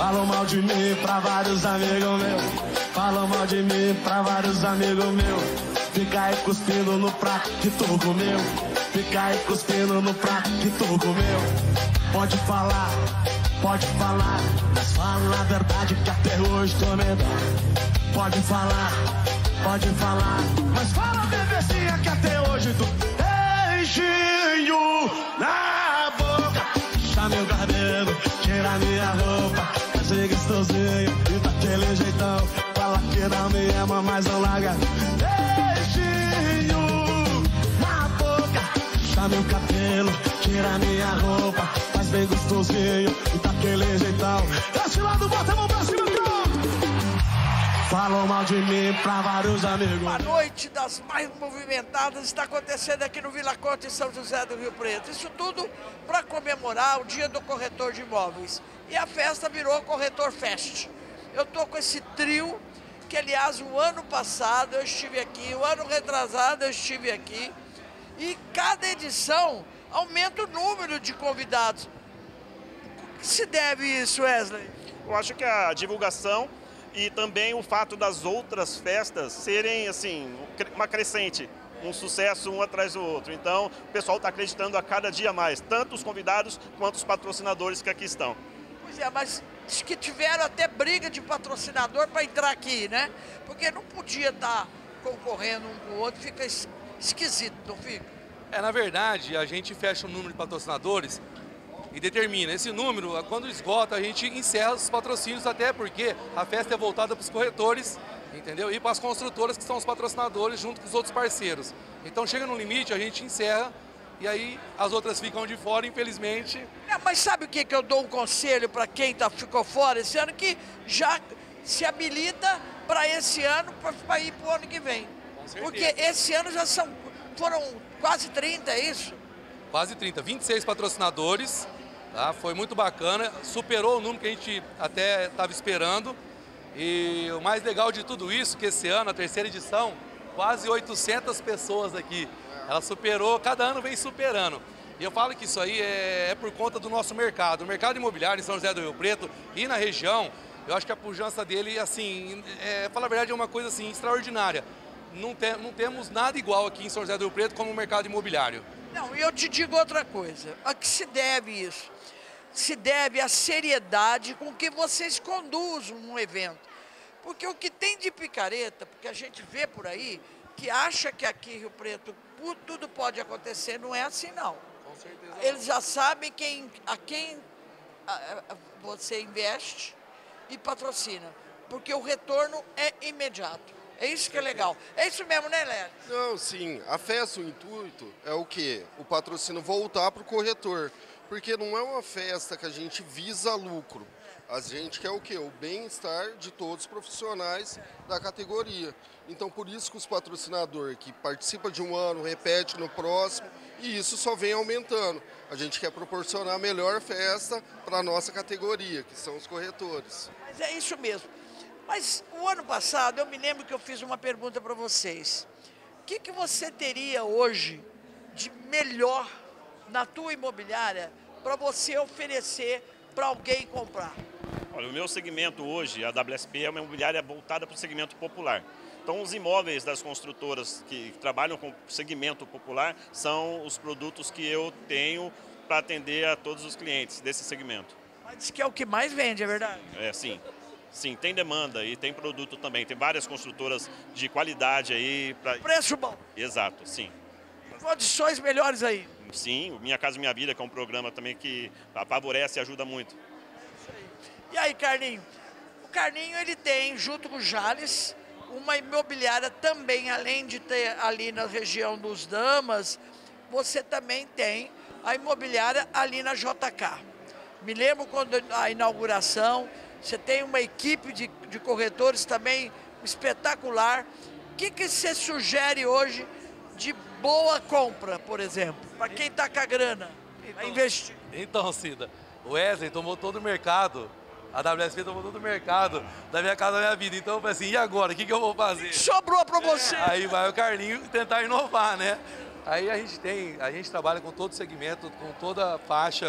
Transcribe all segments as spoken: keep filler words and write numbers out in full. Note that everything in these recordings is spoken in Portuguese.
Falam mal de mim pra vários amigos meus. Falam mal de mim pra vários amigos meus. Fica aí cuspindo no prato que tu comeu. Fica aí cuspindo no prato que tu comeu. Pode falar, pode falar, mas fala a verdade que até hoje tô medonho. Pode falar, pode falar, mas fala bebezinha que até hoje tu beijinho na boca. Puxa meu cabelo, tira minha roupa, fazer gostosinho e daquele jeitão. Fala que não me ama, mas não larga. Beijinho na boca, puxa meu cabelo, tira minha roupa, faz bem gostosinho e daquele jeitão. Desse lado, bota a mão pra cima, falam mal de mim pra vários amigos. A noite das mais movimentadas está acontecendo aqui no Vila Corte, em São José do Rio Preto. Isso tudo para comemorar o dia do corretor de imóveis. E a festa virou Corretor Fest. Eu estou com esse trio, que aliás o ano passado eu estive aqui, o ano retrasado eu estive aqui. E cada edição aumenta o número de convidados. O que se deve isso, Wesley? Eu acho que a divulgação e também o fato das outras festas serem, assim, uma crescente, um sucesso um atrás do outro. Então, o pessoal está acreditando a cada dia mais, tanto os convidados quanto os patrocinadores que aqui estão. Pois é, mas diz que tiveram até briga de patrocinador para entrar aqui, né? Porque não podia estar concorrendo um com o outro, fica esquisito, não fica? É, na verdade, a gente fecha o número de patrocinadores e determina. Esse número, quando esgota, a gente encerra os patrocínios, até porque a festa é voltada para os corretores, entendeu? E para as construtoras, que são os patrocinadores, junto com os outros parceiros. Então chega no limite, a gente encerra e aí as outras ficam de fora, infelizmente. É, mas sabe o que, que eu dou um conselho para quem tá, ficou fora esse ano? Que já se habilita para esse ano, para ir para o ano que vem. Com certeza. Porque esse ano já são, foram quase trinta, é isso? Quase trinta, vinte e seis patrocinadores. Tá? Foi muito bacana, superou o número que a gente até estava esperando. E o mais legal de tudo isso, que esse ano, a terceira edição, quase oitocentas pessoas aqui. Ela superou, cada ano vem superando. E eu falo que isso aí é, é por conta do nosso mercado. O mercado imobiliário em São José do Rio Preto e na região, eu acho que a pujança dele, assim, é, falar a verdade, é uma coisa assim, extraordinária. Não, te, não temos nada igual aqui em São José do Rio Preto como o mercado imobiliário. Não, e eu te digo outra coisa. A que se deve isso? Se deve à seriedade com que vocês conduzem um evento. Porque o que tem de picareta, porque a gente vê por aí, que acha que aqui em Rio Preto tudo pode acontecer, não é assim não. Com certeza. Eles já sabem quem, a quem a, a, você investe e patrocina. Porque o retorno é imediato. É isso que é legal. É isso mesmo, né, Léo? Não, sim. A festa, o intuito é o quê? O patrocínio voltar para o corretor. Porque não é uma festa que a gente visa lucro. A gente quer o quê? O bem-estar de todos os profissionais da categoria. Então, por isso que os patrocinadores que participam de um ano, repete no próximo, e isso só vem aumentando. A gente quer proporcionar a melhor festa para a nossa categoria, que são os corretores. Mas é isso mesmo. Mas o ano passado, eu me lembro que eu fiz uma pergunta para vocês. O que, que você teria hoje de melhor na tua imobiliária para você oferecer para alguém comprar? Olha, o meu segmento hoje, a W S P, é uma imobiliária voltada para o segmento popular. Então, os imóveis das construtoras que trabalham com segmento popular são os produtos que eu tenho para atender a todos os clientes desse segmento. Mas diz que é o que mais vende, é verdade? É, sim. Sim, tem demanda e tem produto também. Tem várias construtoras de qualidade aí. Pra... Preço bom. Exato, sim. Condições melhores aí. Sim, Minha Casa Minha Vida, que é um programa também que favorece e ajuda muito. E aí, Carlinho? O Carlinho, ele tem, junto com o Jales, uma imobiliária também, além de ter ali na região dos Damas, você também tem a imobiliária ali na J K. Me lembro quando a inauguração, você tem uma equipe de, de corretores também espetacular. O que, que você sugere hoje de boa compra, por exemplo, para quem está com a grana, para então, investir? Então, Cida, o Wesley tomou todo o mercado, a W S P tomou todo o mercado da Minha Casa Minha Vida. Então eu falei assim, e agora? O que, que eu vou fazer? Sobrou para você! É, aí vai o Carlinho tentar inovar, né? Aí a gente tem, a gente trabalha com todo segmento, com toda a faixa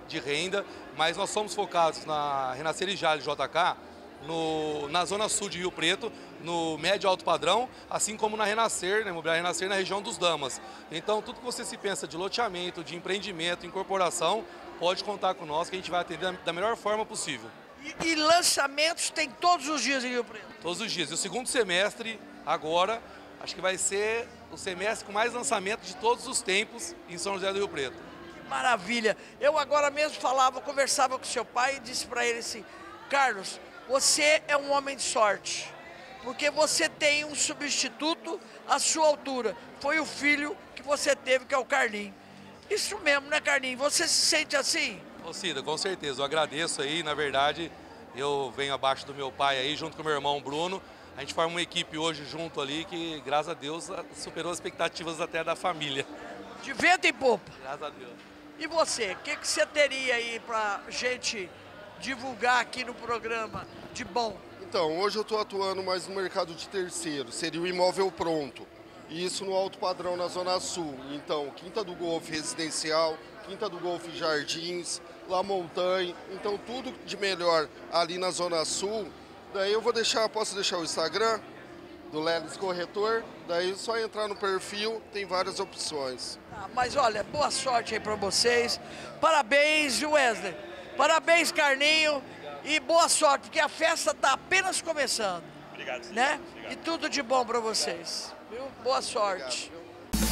de renda, mas nós somos focados na Renascer e Jales J K, no, na zona sul de Rio Preto, no médio alto padrão, assim como na Renascer, na Imobiliária Renascer, na região dos Damas. Então, tudo que você se pensa de loteamento, de empreendimento, incorporação, pode contar com nós, que a gente vai atender da melhor forma possível. E, e lançamentos tem todos os dias em Rio Preto? Todos os dias. E o segundo semestre, agora, acho que vai ser o semestre com mais lançamento de todos os tempos em São José do Rio Preto. Que maravilha! Eu agora mesmo falava, conversava com seu pai e disse para ele assim, Carlos, você é um homem de sorte, porque você tem um substituto à sua altura. Foi o filho que você teve, que é o Carlinho. Isso mesmo, né, Carlinho? Você se sente assim? Ô Cida, com certeza. Eu agradeço aí, na verdade, eu venho abaixo do meu pai aí, junto com o meu irmão Bruno. A gente forma uma equipe hoje junto ali que, graças a Deus, superou as expectativas até da família. De vento em popa. Graças a Deus. E você, o que, que você teria aí pra gente divulgar aqui no programa de bom? Então, hoje eu estou atuando mais no mercado de terceiro, seria o imóvel pronto. E isso no alto padrão na Zona Sul. Então, Quinta do Golfe Residencial, Quinta do Golfe Jardins, La Montanha. Então, tudo de melhor ali na Zona Sul. Daí eu vou deixar, posso deixar o Instagram do Lelis Corretor. Daí é só entrar no perfil, tem várias opções. Ah, mas olha, boa sorte aí para vocês. Parabéns, Wesley. Parabéns, Carlinho. E boa sorte, porque a festa está apenas começando. Obrigado, senhor. Né? Obrigado. E tudo de bom para vocês. Viu? Boa sorte. Obrigado.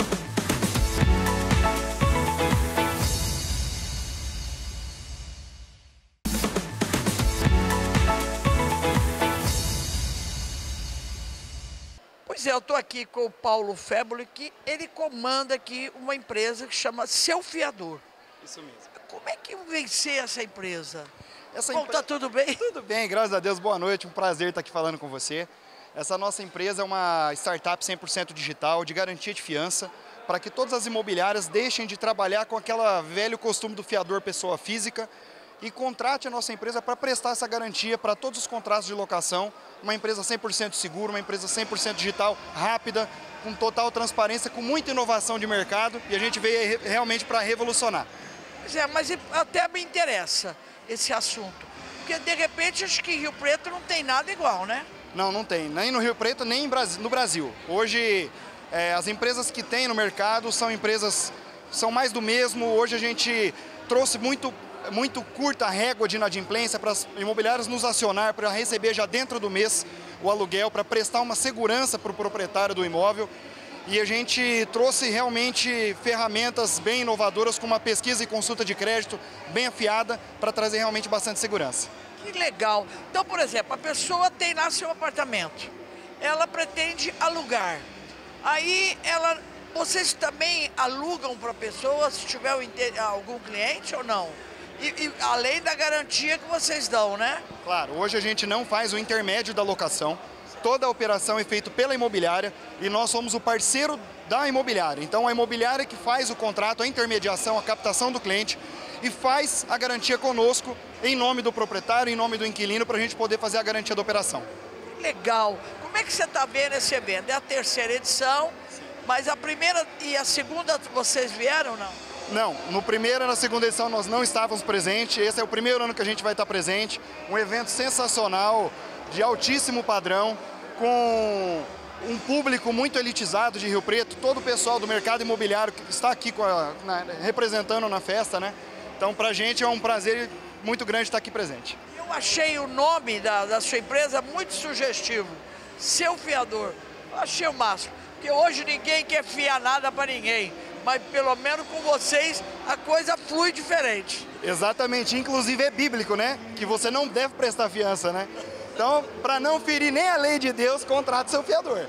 Pois é, eu estou aqui com o Paulo Féboli, que ele comanda aqui uma empresa que chama Seu Fiador. Isso mesmo. Como é que vencer essa empresa? Essa Bom, empre- tá tudo bem? Tudo bem, graças a Deus, boa noite, um prazer estar aqui falando com você. Essa nossa empresa é uma startup cem por cento digital, de garantia de fiança, para que todas as imobiliárias deixem de trabalhar com aquele velho costume do fiador pessoa física e contrate a nossa empresa para prestar essa garantia para todos os contratos de locação. Uma empresa cem por cento segura, uma empresa cem por cento digital, rápida, com total transparência, com muita inovação de mercado, e a gente veio realmente para revolucionar. Pois é, mas até me interessa esse assunto, porque de repente acho que Rio Preto não tem nada igual, né? Não, não tem, nem no Rio Preto, nem no Brasil. Hoje, é, as empresas que tem no mercado são empresas, são mais do mesmo. Hoje a gente trouxe muito, muito curta régua de inadimplência para as imobiliárias nos acionar, para receber já dentro do mês o aluguel, para prestar uma segurança para o proprietário do imóvel. E a gente trouxe realmente ferramentas bem inovadoras, com uma pesquisa e consulta de crédito bem afiada, para trazer realmente bastante segurança. Que legal. Então, por exemplo, a pessoa tem lá seu apartamento, ela pretende alugar. Aí, ela, vocês também alugam para a pessoa, se tiver algum cliente ou não? E, e além da garantia que vocês dão, né? Claro, hoje a gente não faz o intermédio da locação. Toda a operação é feita pela imobiliária e nós somos o parceiro da imobiliária. Então, a imobiliária que faz o contrato, a intermediação, a captação do cliente e faz a garantia conosco em nome do proprietário, em nome do inquilino, para a gente poder fazer a garantia da operação. Legal. Como é que você está vendo esse evento? É a terceira edição, mas a primeira e a segunda vocês vieram ou não? Não, no primeiro e na segunda edição nós não estávamos presentes. Esse é o primeiro ano que a gente vai estar presente. Um evento sensacional, de altíssimo padrão, com um público muito elitizado de Rio Preto, todo o pessoal do mercado imobiliário que está aqui com a, na, representando na festa, né? Então, para a gente é um prazer muito grande estar aqui presente. Eu achei o nome da, da sua empresa muito sugestivo, Seu Fiador. Eu achei o máximo, porque hoje ninguém quer fiar nada para ninguém, mas pelo menos com vocês a coisa flui diferente. Exatamente, inclusive é bíblico, né? Que você não deve prestar fiança, né? Então, para não ferir nem a lei de Deus, contrate seu fiador.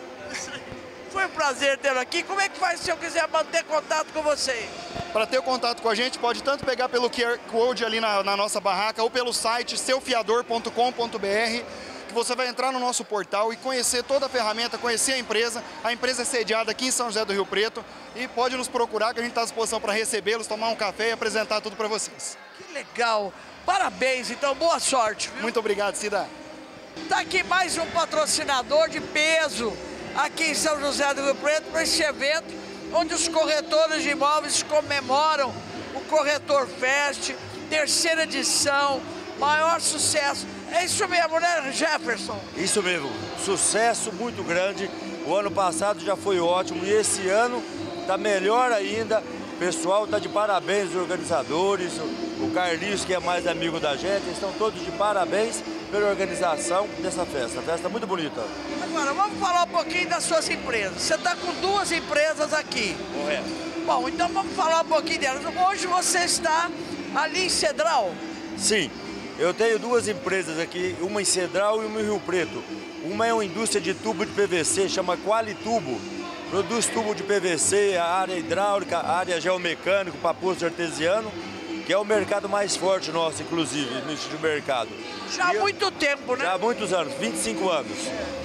Foi um prazer tê-lo aqui. Como é que faz se eu quiser manter contato com vocês? Para ter o contato com a gente, pode tanto pegar pelo Q R Code ali na, na nossa barraca ou pelo site seu fiador ponto com ponto br, que você vai entrar no nosso portal e conhecer toda a ferramenta, conhecer a empresa. A empresa é sediada aqui em São José do Rio Preto e pode nos procurar, que a gente está à disposição para recebê-los, tomar um café e apresentar tudo para vocês. Que legal. Parabéns, então boa sorte, viu? Muito obrigado, Cida. Está aqui mais um patrocinador de peso aqui em São José do Rio Preto para esse evento onde os corretores de imóveis comemoram o Corretor Fest, terceira edição, maior sucesso. É isso mesmo, né, Jefferson? Isso mesmo, sucesso muito grande. O ano passado já foi ótimo e esse ano está melhor ainda. O pessoal está de parabéns, os organizadores, o Carlinhos, que é mais amigo da gente, estão todos de parabéns pela organização dessa festa. Festa muito bonita. Agora, vamos falar um pouquinho das suas empresas. Você está com duas empresas aqui. Correto. Bom, então vamos falar um pouquinho delas. Hoje você está ali em Cedral? Sim, eu tenho duas empresas aqui, uma em Cedral e uma em Rio Preto. Uma é uma indústria de tubo de P V C, chama Qualitubo. Produz tubo de P V C, a área hidráulica, a área geomecânico para poço artesiano, que é o mercado mais forte nosso, inclusive, no nicho de mercado. Já há eu, muito tempo, né? Já há muitos anos, vinte e cinco anos.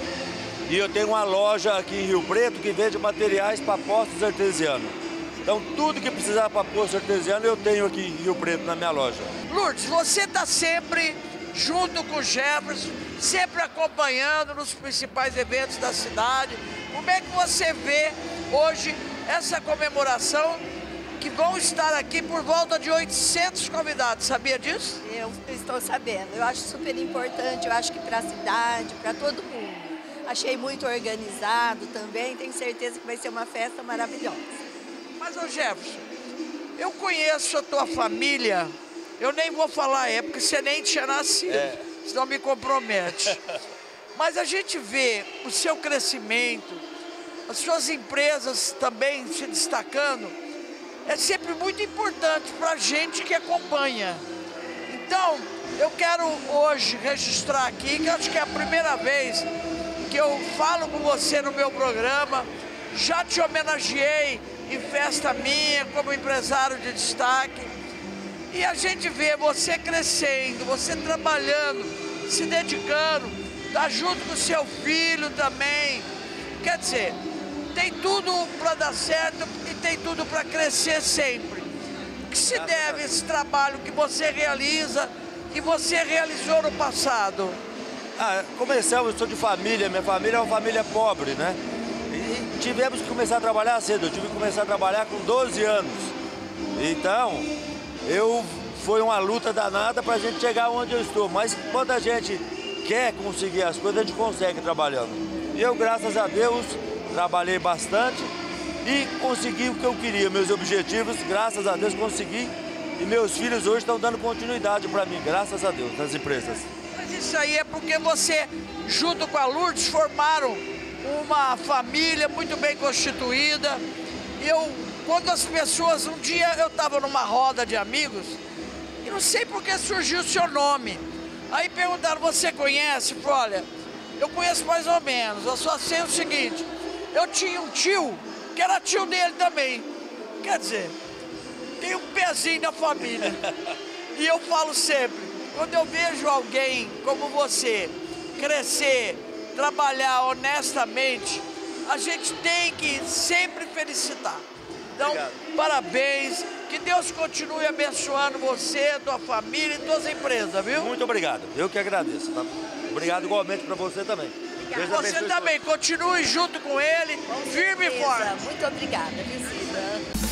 E eu tenho uma loja aqui em Rio Preto que vende materiais para poços artesianos. Então, tudo que precisar para poço artesiano, eu tenho aqui em Rio Preto, na minha loja. Lourdes, você está sempre junto com o Jefferson, sempre acompanhando nos principais eventos da cidade. Como é que você vê hoje essa comemoração, que vão estar aqui por volta de oitocentos convidados, sabia disso? Eu estou sabendo, eu acho super importante, eu acho que para a cidade, para todo mundo. Achei muito organizado também, tenho certeza que vai ser uma festa maravilhosa. Mas, ô Jefferson, eu conheço a tua família, eu nem vou falar é, porque você nem tinha nascido, é. Senão me compromete. Mas a gente vê o seu crescimento, as suas empresas também se destacando, é sempre muito importante para a gente que acompanha. Então, eu quero hoje registrar aqui, que eu acho que é a primeira vez que eu falo com você no meu programa, já te homenageei em festa minha como empresário de destaque, e a gente vê você crescendo, você trabalhando, se dedicando, tá junto com o seu filho também. Quer dizer, tem tudo para dar certo e tem tudo para crescer sempre. O que se deve a esse trabalho que você realiza e você realizou no passado? Ah, começamos, eu sou de família, minha família é uma família pobre, né? E tivemos que começar a trabalhar cedo, eu tive que começar a trabalhar com doze anos. Então, eu foi uma luta danada para a gente chegar onde eu estou, mas quando a gente quer conseguir as coisas, a gente consegue trabalhando. E eu, graças a Deus, trabalhei bastante e consegui o que eu queria, meus objetivos, graças a Deus consegui. E meus filhos hoje estão dando continuidade para mim, graças a Deus, nas empresas. Mas isso aí é porque você, junto com a Lourdes, formaram uma família muito bem constituída. E eu, quando as pessoas, um dia eu estava numa roda de amigos, e não sei por que surgiu o seu nome. Aí perguntaram, você conhece? Eu falei, olha, eu conheço mais ou menos, eu só sei o seguinte, eu tinha um tio, que era tio dele também. Quer dizer, tem um pezinho na família. E eu falo sempre, quando eu vejo alguém como você crescer, trabalhar honestamente, a gente tem que sempre felicitar. Então, obrigado. Parabéns, que Deus continue abençoando você, tua família e tuas empresas, viu? Muito obrigado, eu que agradeço. Tá? Obrigado igualmente para você também. Obrigado. Você também, continue junto com ele, com firme certeza. E forte. Muito obrigada, Visita.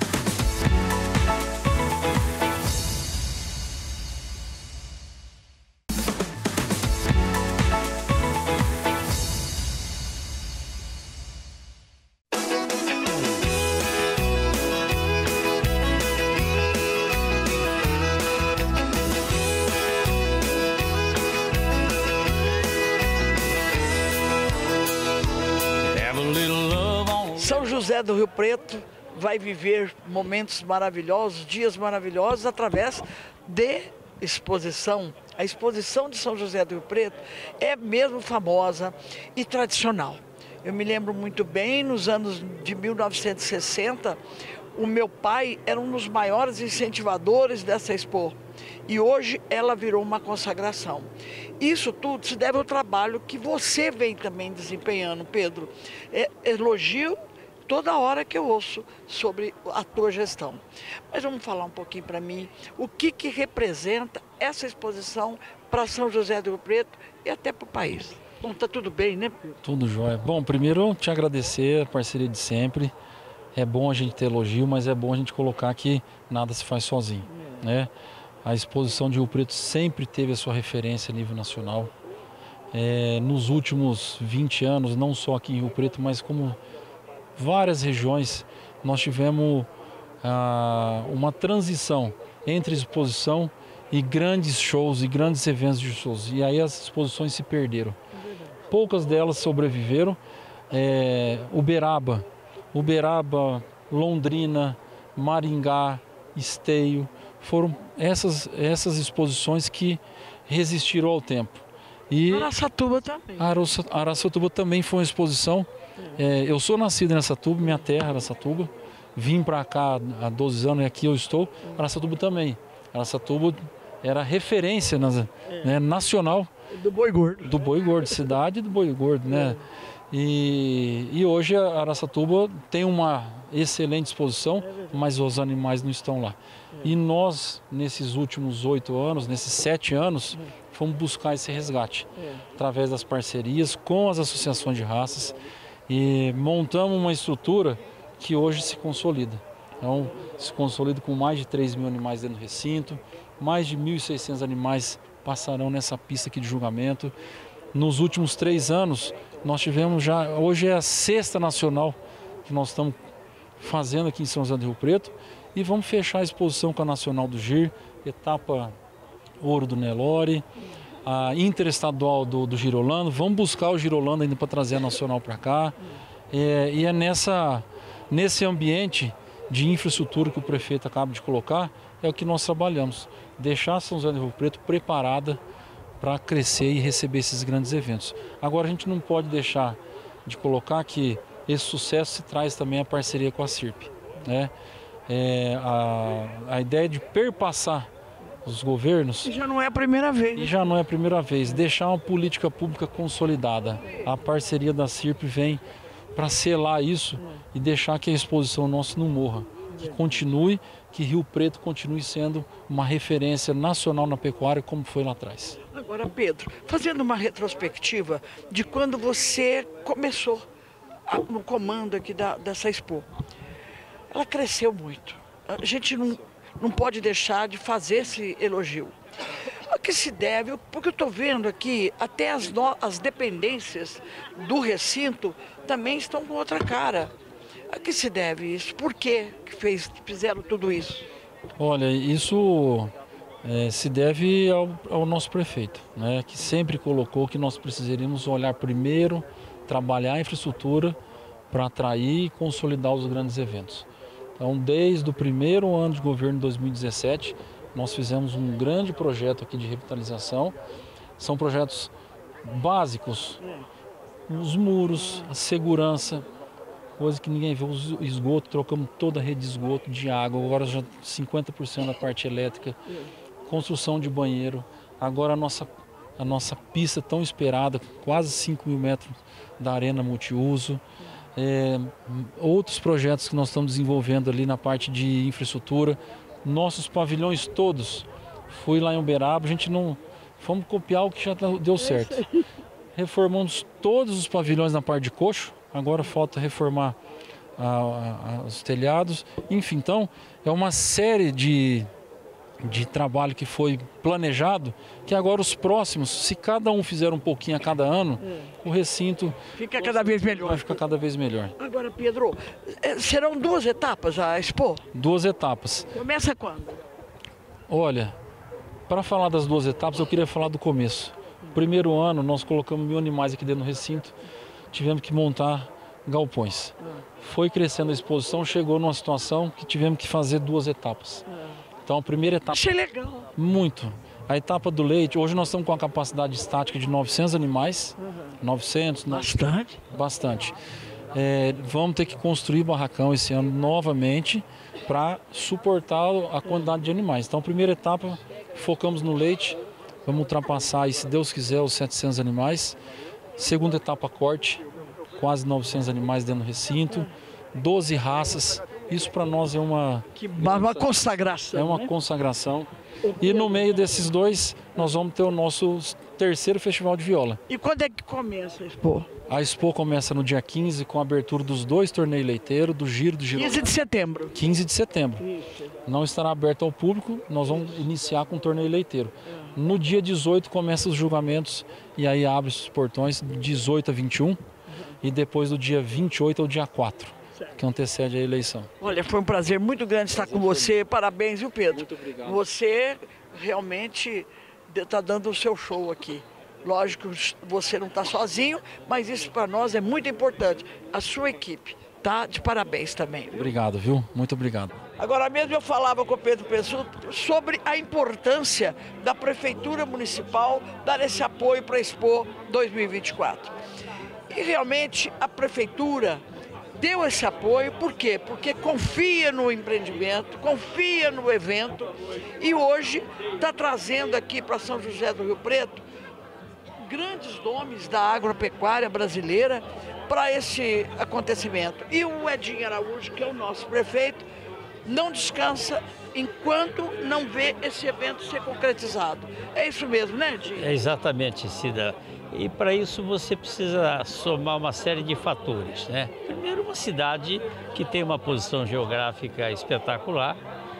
São José do Rio Preto vai viver momentos maravilhosos, dias maravilhosos, através de exposição. A exposição de São José do Rio Preto é mesmo famosa e tradicional. Eu me lembro muito bem, nos anos de mil novecentos e sessenta, o meu pai era um dos maiores incentivadores dessa expo. E hoje ela virou uma consagração. Isso tudo se deve ao trabalho que você vem também desempenhando, Pedro. É, elogio toda hora que eu ouço sobre a tua gestão. Mas vamos falar um pouquinho para mim, o que, que representa essa exposição para São José do Rio Preto e até para o país. Bom, tá tudo bem, né, Pedro? Tudo jóia. Bom, primeiro te agradecer a parceria de sempre. É bom a gente ter elogio, mas é bom a gente colocar que nada se faz sozinho, é. né? A exposição de Rio Preto sempre teve a sua referência a nível nacional. É, nos últimos vinte anos, não só aqui em Rio Preto, mas como várias regiões, nós tivemos ah, uma transição entre exposição e grandes shows e grandes eventos de shows. E aí as exposições se perderam. Poucas delas sobreviveram. É, Uberaba, Uberaba, Londrina, Maringá, Esteio, foram essas, essas exposições que resistiram ao tempo. E Araçatuba também. Araçatuba também foi uma exposição. É, eu sou nascido em Araçatuba, minha terra, Araçatuba. Vim para cá há doze anos e aqui eu estou. Araçatuba também. Araçatuba era referência na, é. né, nacional. Do boi gordo. Do boi gordo, cidade do boi gordo, né? E, e hoje a Araçatuba tem uma excelente exposição, mas os animais não estão lá. E nós, nesses últimos oito anos, nesses sete anos, fomos buscar esse resgate, através das parcerias com as associações de raças, e montamos uma estrutura que hoje se consolida. Então, se consolida com mais de três mil animais dentro do recinto, mais de mil e seiscentos animais passarão nessa pista aqui de julgamento. Nos últimos três anos, nós tivemos já, hoje é a sexta nacional que nós estamos fazendo aqui em São José do Rio Preto, e vamos fechar a exposição com a Nacional do Gir, etapa Ouro do Nelore, a interestadual do, do Girolando. Vamos buscar o Girolando ainda para trazer a Nacional para cá. É, e é nessa, nesse ambiente de infraestrutura que o prefeito acaba de colocar, é o que nós trabalhamos. Deixar São José do Rio Preto preparada para crescer e receber esses grandes eventos. Agora a gente não pode deixar de colocar que esse sucesso se traz também a parceria com a CIRP, né? É, a, a ideia de perpassar os governos... E já não é a primeira vez. E já não é a primeira vez. Deixar uma política pública consolidada. A parceria da CIRP vem para selar isso e deixar que a exposição nossa não morra. Que continue, que Rio Preto continue sendo uma referência nacional na pecuária como foi lá atrás. Agora, Pedro, fazendo uma retrospectiva de quando você começou a, no comando aqui da, dessa Expo, ela cresceu muito. A gente não, não pode deixar de fazer esse elogio. A que se deve, porque eu estou vendo aqui, até as, no, as dependências do recinto também estão com outra cara. A que se deve isso? Por que fez, fizeram tudo isso? Olha, isso é, se deve ao, ao nosso prefeito, né, que sempre colocou que nós precisaríamos olhar primeiro, trabalhar a infraestrutura para atrair e consolidar os grandes eventos. Então, desde o primeiro ano de governo de dois mil e dezessete, nós fizemos um grande projeto aqui de revitalização. São projetos básicos, os muros, a segurança, coisa que ninguém vê, o esgoto, trocamos toda a rede de esgoto, de água, agora já cinquenta por cento da parte elétrica, construção de banheiro, agora a nossa, a nossa pista tão esperada, quase cinco mil metros da arena multiuso, é, outros projetos que nós estamos desenvolvendo ali na parte de infraestrutura, nossos pavilhões todos, fui lá em Uberaba, a gente não, fomos copiar o que já deu certo, reformamos todos os pavilhões na parte de coxo. Agora falta reformar a, a, os telhados. Enfim, então é uma série de, de trabalho que foi planejado, que agora os próximos, se cada um fizer um pouquinho a cada ano, é. o recinto fica cada vez melhor. Vai ficar cada vez melhor. Agora, Pedro, serão duas etapas a Expo? Duas etapas. Começa quando? Olha, para falar das duas etapas, eu queria falar do começo. Primeiro ano, nós colocamos mil animais aqui dentro do recinto. Tivemos que montar galpões. Foi crescendo a exposição, chegou numa situação que tivemos que fazer duas etapas. Então a primeira etapa... Achei legal. Muito. A etapa do leite, hoje nós estamos com a capacidade estática de novecentos animais. Uhum. novecentos. Bastante? Bastante. É, vamos ter que construir barracão esse ano novamente para suportar a quantidade de animais. Então a primeira etapa, focamos no leite. Vamos ultrapassar aí, se Deus quiser, os setecentos animais. Segunda etapa, corte, quase novecentos animais dentro do recinto, doze raças. Isso para nós é uma... Que uma consagração. É uma né? consagração. E no meio desses dois, nós vamos ter o nosso terceiro festival de viola. E quando é que começa a Expo? A Expo começa no dia quinze com a abertura dos dois torneios leiteiros, do Giro do Giro. quinze de setembro. quinze de setembro. Isso. Não estará aberto ao público, nós vamos iniciar com o torneio leiteiro. No dia dezoito começam os julgamentos e aí abre os portões de dezoito a vinte e um e depois do dia vinte e oito ao dia quatro, que antecede a eleição. Olha, foi um prazer muito grande estar com você. Parabéns, viu, Pedro? Muito obrigado. Você realmente está dando o seu show aqui. Lógico, você não está sozinho, mas isso para nós é muito importante. A sua equipe tá de parabéns também. Viu? Obrigado, viu? Muito obrigado. Agora mesmo eu falava com o Pedro Pessuto sobre a importância da Prefeitura Municipal dar esse apoio para a Expo dois mil e vinte e quatro. E realmente a Prefeitura deu esse apoio, por quê? Porque confia no empreendimento, confia no evento e hoje está trazendo aqui para São José do Rio Preto grandes nomes da agropecuária brasileira para esse acontecimento. E o Edinho Araújo, que é o nosso prefeito, não descansa enquanto não vê esse evento ser concretizado. É isso mesmo, né, Edinho? É exatamente, Cida. E para isso você precisa somar uma série de fatores, né? Primeiro, uma cidade que tem uma posição geográfica espetacular.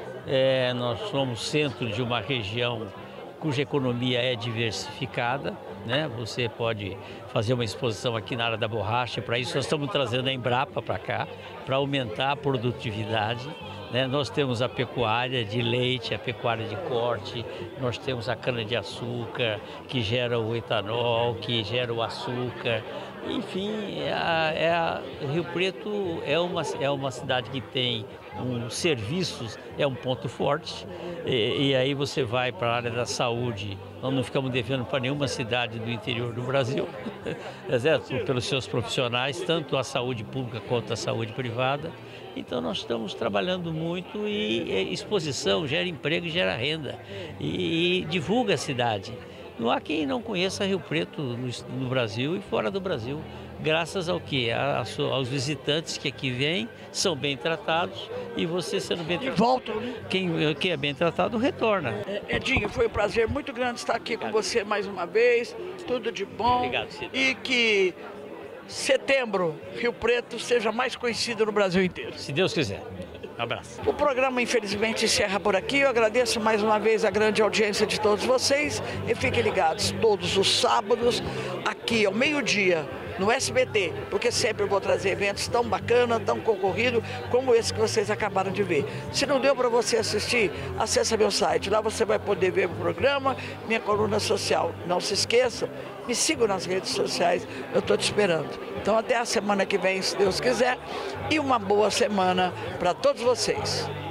É, nós somos centro de uma região cuja economia é diversificada, né? Você pode fazer uma exposição aqui na área da borracha, para isso nós estamos trazendo a Embrapa para cá, para aumentar a produtividade, né? Nós temos a pecuária de leite, a pecuária de corte, nós temos a cana-de-açúcar, que gera o etanol, que gera o açúcar. Enfim, é a, é a, Rio Preto é uma, é uma cidade que tem um, serviços, é um ponto forte, e, e aí você vai para a área da saúde, nós não ficamos devendo para nenhuma cidade do interior do Brasil, exceto pelos seus profissionais, tanto a saúde pública quanto a saúde privada. Então nós estamos trabalhando muito e, e exposição gera emprego e gera renda, e, e divulga a cidade. Não há quem não conheça Rio Preto no, no Brasil e fora do Brasil, graças ao quê? A, a, aos visitantes que aqui vêm, são bem tratados e você sendo bem tratado. E voltam, né? Quem, quem é bem tratado retorna. Edinho, foi um prazer muito grande estar aqui Obrigado. com você mais uma vez, tudo de bom. Obrigado, Cida. E que setembro, Rio Preto, seja mais conhecido no Brasil inteiro. Se Deus quiser. Um abraço. O programa, infelizmente, encerra por aqui. Eu agradeço mais uma vez a grande audiência de todos vocês e fiquem ligados todos os sábados, aqui ao meio-dia, no S B T, porque sempre eu vou trazer eventos tão bacanas, tão concorridos, como esse que vocês acabaram de ver. Se não deu para você assistir, acessa meu site. Lá você vai poder ver o programa, minha coluna social. Não se esqueça, me sigam nas redes sociais, eu estou te esperando. Então até a semana que vem, se Deus quiser, e uma boa semana para todos vocês.